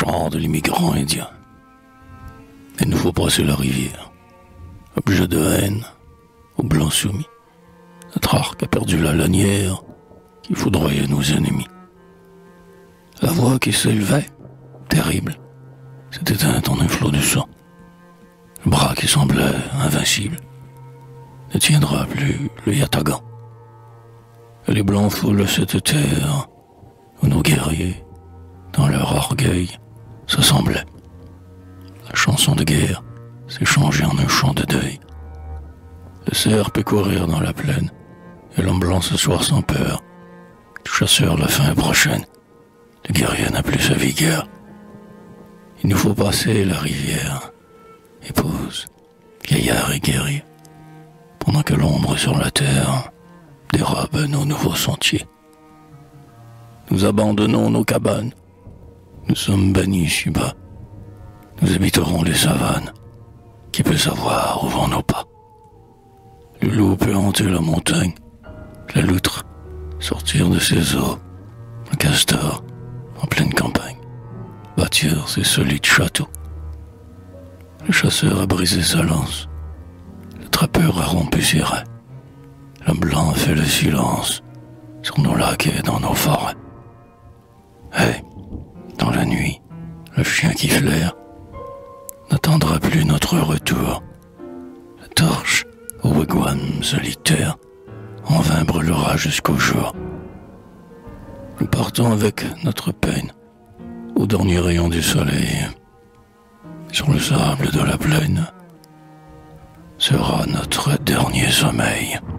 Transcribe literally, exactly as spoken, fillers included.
chant de l'immigrant indien. Il nous faut passer la rivière, objet de haine, aux blancs soumis. Notre arc a perdu la lanière qui foudroyait nos ennemis. La voix qui s'élevait, terrible, s'est éteinte en un flot de sang. Le bras qui semblait invincible ne tiendra plus le yatagan. Et les blancs foulent cette terre où nos guerriers, dans leur orgueil, s'assemblaient. La chanson de guerre s'est changée en un chant de deuil. Le cerf peut courir dans la plaine et l'homme blanc s'asseoir sans peur. Le chasseur, la fin est prochaine. Le guerrier n'a plus sa vigueur. Il nous faut passer la rivière, épouse, vieillard et guerrier, pendant que l'ombre sur la terre dérobe nos nouveaux sentiers. Nous abandonnons nos cabanes. Nous sommes bannis ici-bas. Nous habiterons les savanes. Qui peut savoir où vont nos pas? Le loup peut hanter la montagne, la loutre sortir de ses eaux, le castor en pleine campagne bâtir ses solides châteaux. Le chasseur a brisé sa lance, le trappeur a rompu ses raies, l'homme blanc a fait le silence sur nos lacs et dans nos forêts. Et, dans la nuit, le chien qui flaire n'attendra plus notre retour. La torche au wigwam solitaire en vain brûlera jusqu'au jour. Nous partons avec notre peine au dernier rayon du soleil. Sur le sable de la plaine sera notre dernier sommeil.